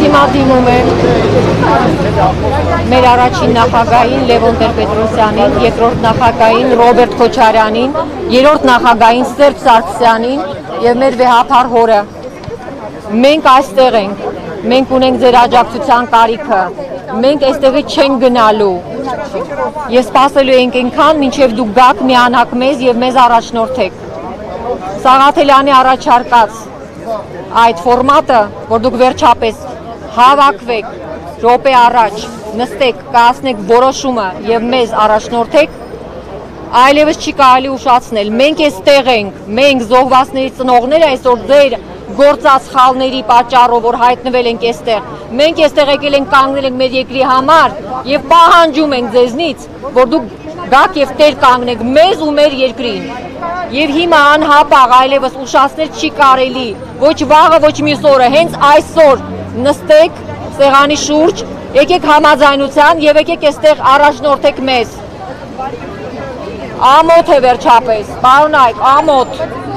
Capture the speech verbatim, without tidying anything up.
հիմա դիմում եմ մեր առաջին նախագահին Լևոն Տեր-Պետրոսյանին, երկրորդ նախագահին Ռոբերտ Քոչարյանին, երրորդ նախագահին Սերժ Սարգսյանին եւ մեր վեհափառ հորը։ Մենք այստեղ ենք, մենք ունենք ձեր աջակցության կարիքը, մենք այստեղից չենք գնալու եւ սպասելու ենք այնքան, մինչեւ դուք գաք միանաք մեզ եւ մեզ առաջնորդեք։ Սաղաթելյանի առաջարկած այդ ֆորմատը, որ դուք վերջապես հավաքվեք, րոպե առաջ նստեք, կայացնեք որոշումը եւ մեզ առաջնորդեք, այլևս չի կարելի ուշացնել։ Մենք էստեղ ենք, մենք զոհվածների ծնողները այսօր ձեր գործած սխալների պատճառով որ հայտնվել ենք այստեղ, մենք այստեղ եկել ենք կանգնել ենք մեր երկրի համար եւ պահանջում ենք ձեզնից, որ դուք գաք եւ տեր կանգնեք մեզ ու մեր երկրին։ Եվ հիմա անհապաղ այլևս ուշացնել չի կարելի, ոչ վաղը, ոչ մյուս օրը, հենց այսօր նստեք սեղանի շուրջ, եկեք համաձայնության եւ եկեք այստեղ առաջնորդեք մեզ։ Ամոթ է վերջապես, պարոնայք, ամոթ։